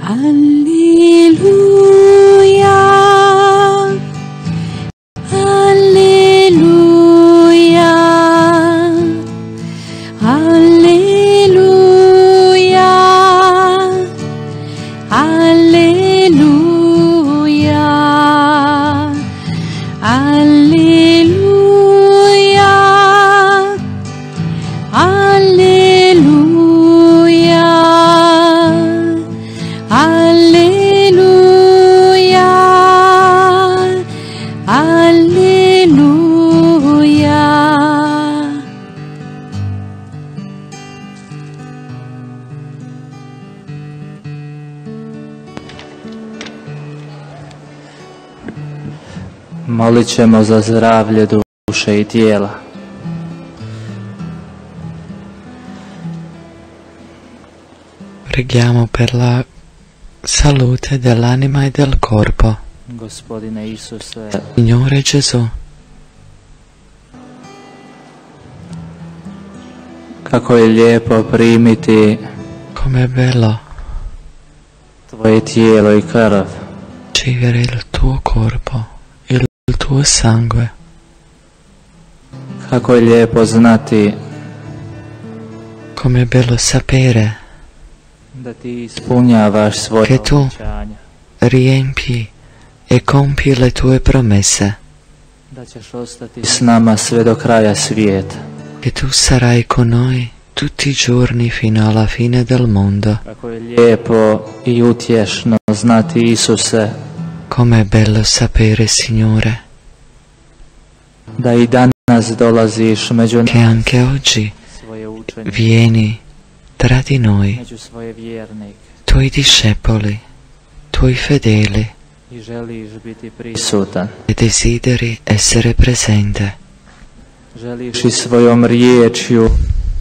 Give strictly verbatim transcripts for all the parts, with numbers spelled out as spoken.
Alleluia, alleluia, alleluia, alleluia, alleluia, alleluia, alleluia, alleluia. Molit ćemo za zdravlje duše i tijela. Preghiamo per la salute dell'anima e del corpo. Gospodine Isuse, Signore Gesù, kako je lijepo primiti com'è bello Tvoje tijelo i krv. ricevere il tuo corpo, il tuo sangue. Kako je lijepo znati Com'è bello sapere da Ti ispunjavaš svoje che tu obećanja, riempi e compi le tue promesse, da ćeš ostati s nama sve do kraja svijeta. che tu sarai con noi tutti i giorni fino alla fine del mondo. Kako je lijepo i utješno znati, Isuse, Com'è bello sapere, Signore, da i danas dolaziš među che anche oggi svoje učenike, vieni tra di noi, među svoje vjernike tuoi discepoli, tuoi fedeli, i želiš biti prisutan. e desideri essere presente. Želiš i svojom riječju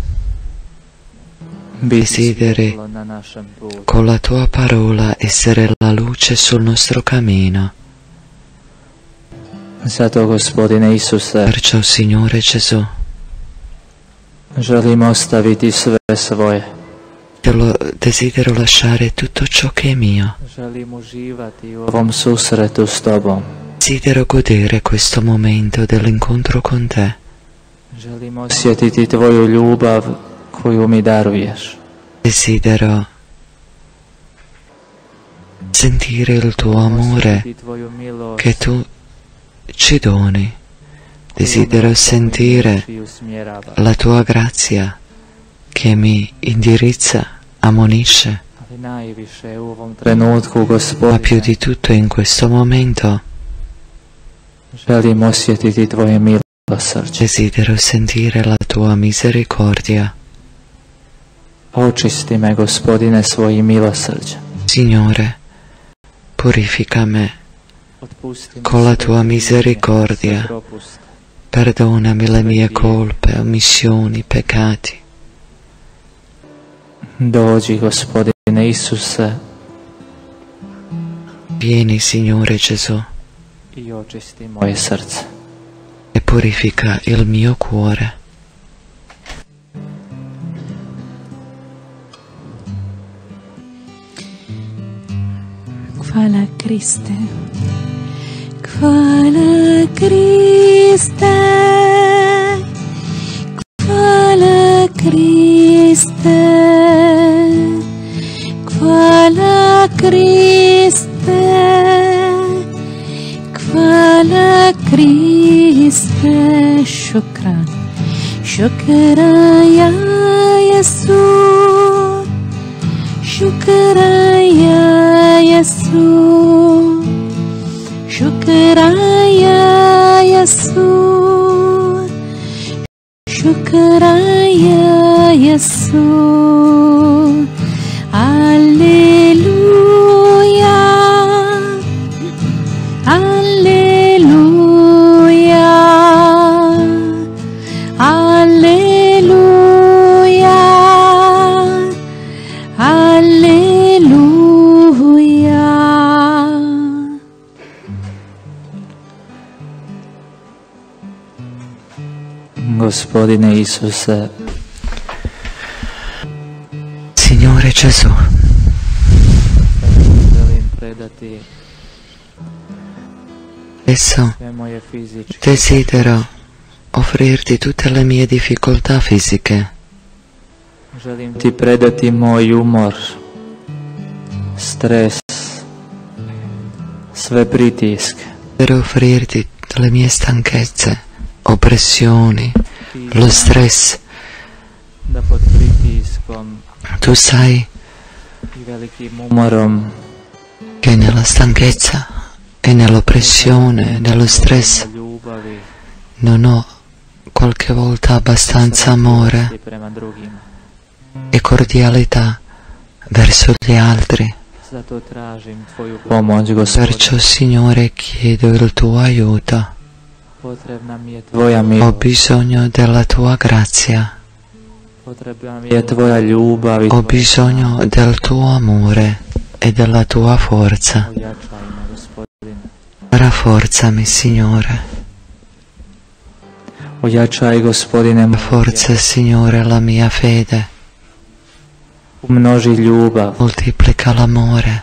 biti Desideri svjetlo na našem putu. con la tua parola essere la luce sul nostro cammino. Zato, Gospodine Isuse, Perciò, Signore Gesù, želim ostaviti sve svoje. te lo desidero lasciare tutto ciò che è mio. Želim uživati u ovom susretu s Tobom. Desidero godere questo momento dell'incontro con te. Želim osjetiti Tvoju ljubav koju mi daruješ. Desidero sentire il tuo amore Osjetiti Tvoju milost che tu ci doni. koju Desidero me sentire i usmjerava. la tua grazia che mi indirizza, ammonisce, Ali najviše u ovom trenutku, ma più Gospodine, di tutto in questo momento želim osjetiti Tvoje milosrđe. desidero sentire la tua misericordia. Očisti me, Gospodine, svojim milosrđem. Signore, purifica me Otpusti mi con la sve tua krivnje, misericordia. sve propuste. Perdonami le mie colpe, omissioni, peccati. Dođi, Gospodine Isuse, Vieni, Signore Gesù, i očisti moje srce. e purifica il mio cuore. Hvala Kriste, hvala Kriste, hvala Kriste, hvala Kriste, hvala Kriste, shukran, shukran ya Yesu, shukran ya Yesu, shukran ya Yesu, shukran ya Yesu, alleluia, alleluia, alleluia, alleluia. Gospodine Isuse, Signore Gesù, predati Adesso sve moje fizičke desidero offrirti tutte le mie difficoltà fisiche. Želim ti predati moj umor, stres, sve pritiske. Desidero offrirti le mie stanchezze, oppressioni, lo stress. Da pod pritiskom Tu sai i velikim umorom che nella stanchezza e nell'oppressione, nello stress, ljubavi non ho qualche volta abbastanza amore prema drugima. e cordialità verso gli altri. Zato tražim tvoju pomoć, Gospodine. Perciò, Signore, chiedo il tuo aiuto. Potrebna mi je tvoja Ho milost. bisogno della tua grazia. Potrebna mi je tvoja ljubav i Ho tvoja bisogno del tuo amore e della tua forza. ojačaj me, Gospodine. Rafforzami, Signore. Ojačaj, Gospodine, moju Rafforza, Signore, la mia fede. vjeru. Umnoži ljubav, Moltiplica l'amore,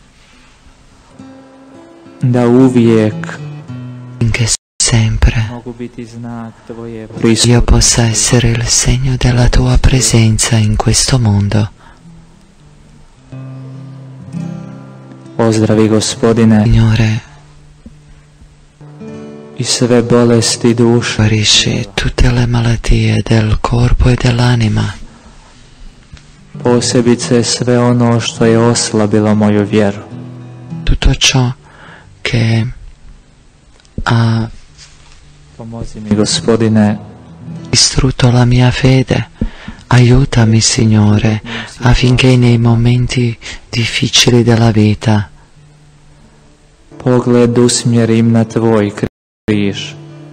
da uvijek finché sempre mogu biti znak tvoje io prisutnosti. possa essere il segno della tua presenza in questo mondo. Pozdravi, Gospodine, Signore, i sve bolesti duše, guarisci tutte le malattie del corpo e dell'anima, posebice sve ono što je oslabilo moju vjeru. tutto ciò che ha Pomozi mi, Gospodine, distrutto la mia fede. Aiutami, Signore, affinché nei momenti difficili della vita pogled usmjerim na tvoj križ.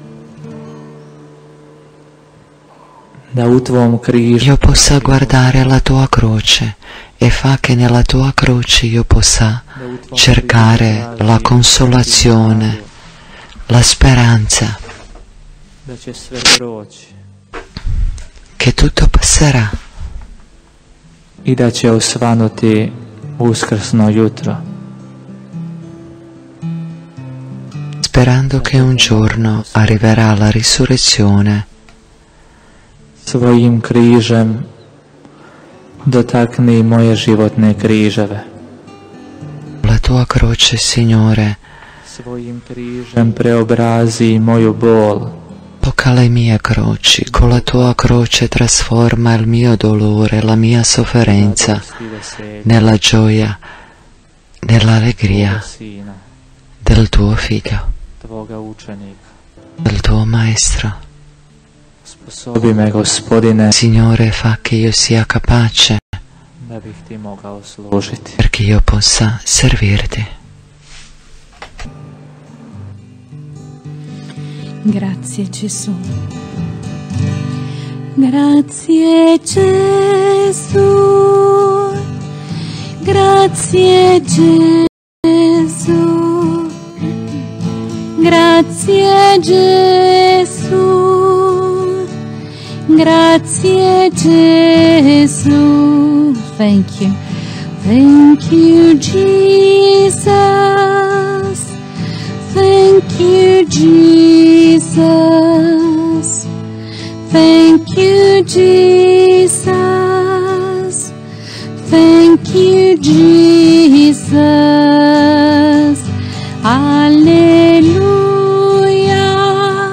Da u tvom križu io possa guardare la tua croce e fa che nella tua croce io possa da u tvom cercare križu la tražim consolazione, la speranza da će sve proći che tutto passerà i da će osvanuti uskrsno jutro. sperando che un giorno arriverà la risurrezione. Svojim križem dotakni moje životne križeve. La tua croce, Signore, Svojim križem preobrazi moju bol. tocca le mie croci, con la tua croce trasforma il mio dolore, la mia sofferenza radost i veselje nella gioia, nell'allegria tvoga sina, del tuo figlio, tvoga učenika. del tuo maestro. Sposobi me, Gospodine, Signore, fa che io sia capace da bih ti mogao služiti. perché io possa servirti. Grazie Gesù. Grazie Gesù. Grazie Gesù. Grazie Gesù. Grazie Gesù. Thank you. Thank you, Jesus. Thank you, Jesus. Thank you, Jesus. Thank you, Jesus. Alleluia.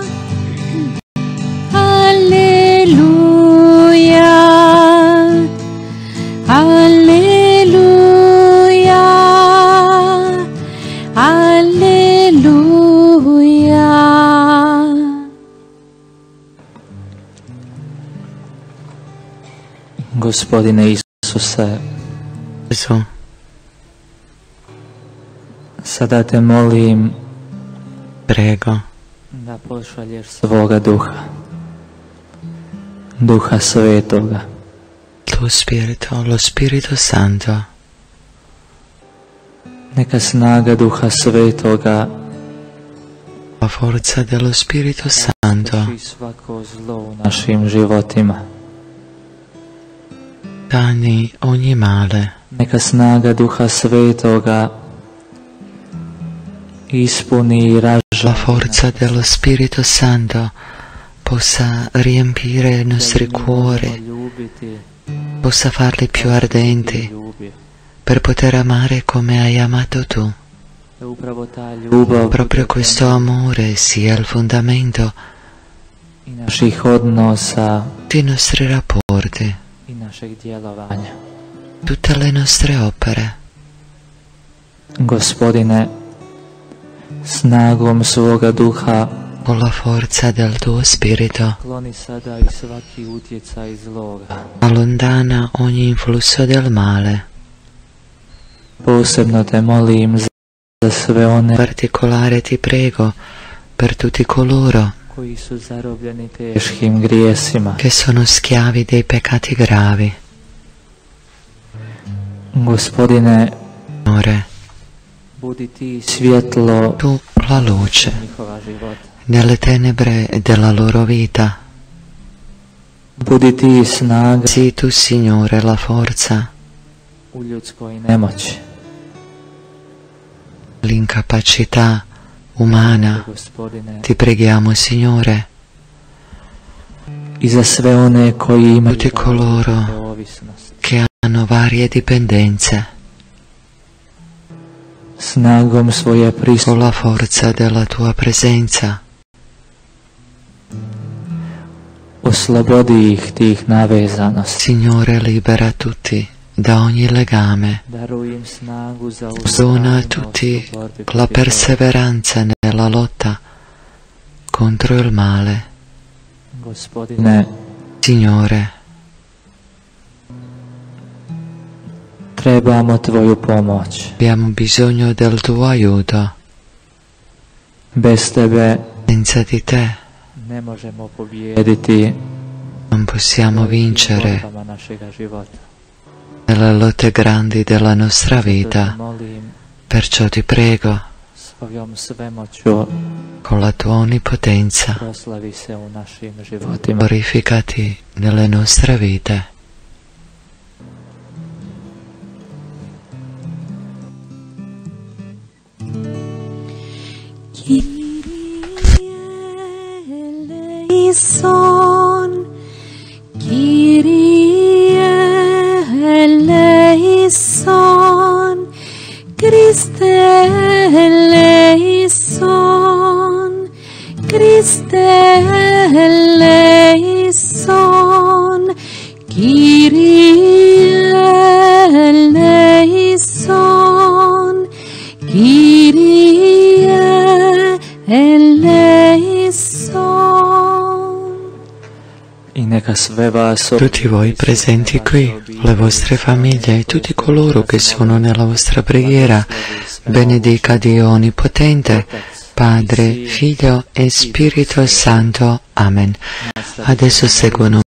Alleluia. Alleluia. Alleluia. Gospodine Isuse, Gesù, sada te molim prego, da pošalješ svoga duha, duha svetoga, il tuo spirito, lo Spirito Santo, neka snaga duha svetoga la forza dello Spirito Santo i svako zlo u našim životima. tani ogni male, Neka snaga duha svetoga ispuni i la ražanje forza dello Spirito Santo possa riempire i nostri cuori, ljubiti possa farli più ti ardenti ljubi. per poter amare come hai amato tu. E upravo ta ljubav Proprio questo amore sia il fondamento i naših odnosa dei nostri rapporti, i našeg djelovanja. tutte le nostre opere. Gospodine, snagom svoga duha Con la forza del tuo Spirito kloni sada i svaki utjecaj zloga. allontana ogni influsso del male. Posebno te molim za sve In one particolare ti prego per tutti coloro koji su zarobljeni teškim grijesima. che sono schiavi dei peccati gravi. Gospodine, Signore, budi ti svjetlo tu la luce njihova života. nelle tenebre della loro vita. Budi ti snaga Sii tu, Signore, la forza, u ljudskoj nemoći. l'incapacità umana. Gospodine, Ti preghiamo, Signore, i za sve one koji imaju tutti coloro različite ovisnosti. che hanno varie dipendenze. Snagom svoje Con prisutnosti la forza della tua presenza, oslobodi ih tih navezanosti. Signore, libera tutti da ogni legame. Daruj im snagu za Dona a ustrajnost tutti u borbi la protiv zla. perseveranza nella lotta contro il male. Gospodine, Signore, trebamo tvoju pomoć. abbiamo bisogno del tuo aiuto. Bez tebe Senza di te ne možemo pobijediti non possiamo u vincere borbama našega života. nelle lotte grandi della nostra Zato te vita. molim Perciò ti prego, svojom svemoću con la tua onnipotenza, proslavi se u našim životima. glorificati nelle nostre vite. Eleison, Kyrie eleison, Christe eleison, Christe eleison, Kyrie eleison, Kyrie eleison. I neka sve vas Tutti voi presenti qui, le vostre famiglie e tutti coloro che sono nella vostra preghiera, benedica Dio Onnipotente, Padre, Figlio e Spirito Santo. Amen. Adesso seguono